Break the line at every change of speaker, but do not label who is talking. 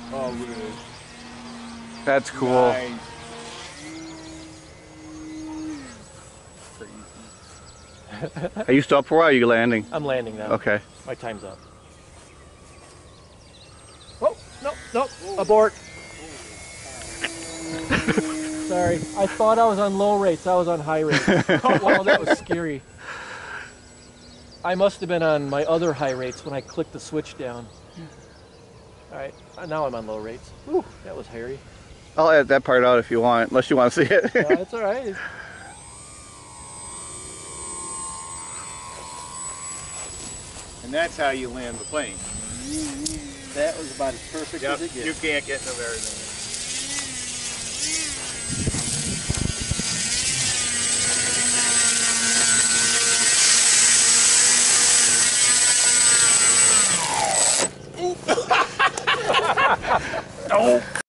Oh, really?
That's cool.
Nice. Crazy.
Are you still up for a while? Or are you landing?
I'm landing now.
Okay.
My time's up. Oh, no, no, abort. Sorry, I thought I was on low rates. I was on high rates. Wow, that was scary. I must have been on my other high rates when I clicked the switch down. All right, now I'm on low rates. Ooh, that was hairy.
I'll edit that part out if you want, unless you want to see it.
Yeah, it's all right.
And that's how you land the plane.
That was about as perfect
Yep,
as it gets.
you can't get no better than that. Oh!